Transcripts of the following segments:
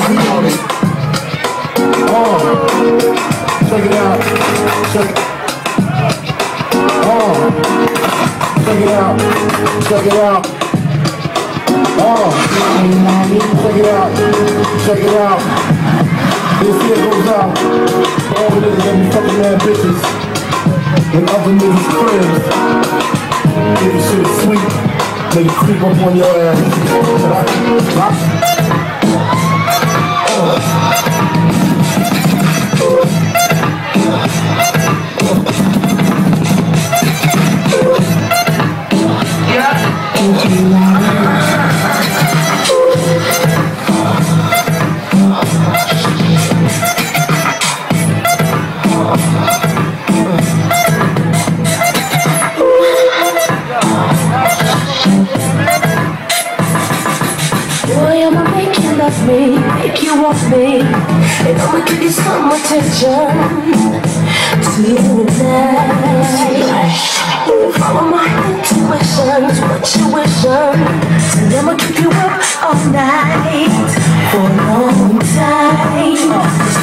Check it out. Check it out. Check it out. Check it out. Check it out. This here goes out. All the niggas that be fucking mad bitches and other niggas' friends. Give this shit sweet. Make it creep up on your ass. Me, make you want me, and I'ma give you some attention tonight. Follow my intuitions, what you wishing, and I'ma keep you up all night for a long time.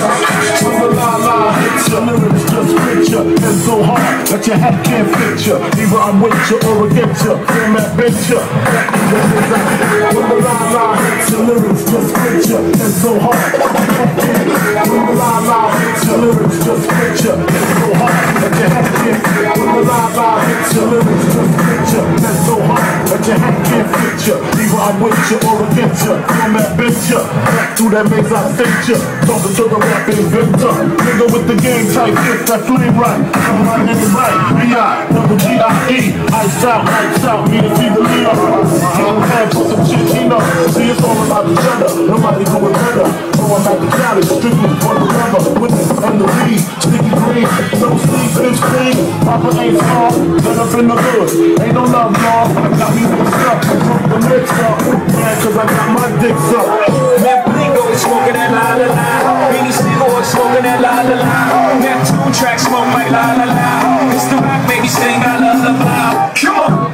Your lyrics just fit ya, and so hard that your hat can't fit ya. Either I'm with ya or against ya, damn that bitch ya. When the la-la hits, your lyrics just fit ya, and so hard. When the la-la hits, your lyrics just fit ya, and so hard that your hat can't fit ya. When the la-la hits, your lyrics just fit ya, and so hard that your hat can't fit ya. Either I'm with ya or against ya, damn that bitch ya. Back through that maze I sent ya, talking to the rap inventor. Nigga with the game type shit, that flame right. I'm right in the right, B-I-double-G-I-E. Ice out, me to see the Leo. I'm head for some shit, you know. See, it's all about the cheddar, nobody do it better. Going back to Cali, strictly for the rubber. With it and the weed, sticky green. No sleep, bitch clean. Papa ain't small, get up in the hood. Ain't no love, y'all. Got me mixed up, broke the mix up. Man, cause I got my dicks up. That Blingo is smoking that la-la-la. Beanie Siegel is smoking that la-la-la. Neptune track smoke like la-la-la. It's the rock, baby, sing I love the vibe. Come on.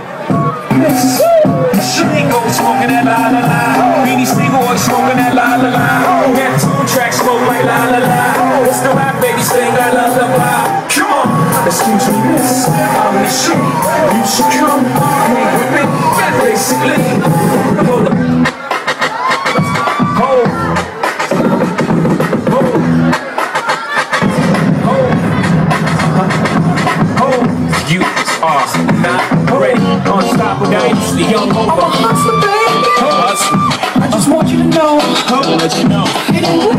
Blingo is smoking that la-la-la. Beanie Siegel is smoking that la-la-la. Neptune track smoke like la-la-la. It's the rock, baby, sing I love the vibe. Come on. Excuse me, miss, I'm the shit. You should come hang with me. Basically, hold up. The young over. I'm a hustler, baby. I just want you to know. Let you know.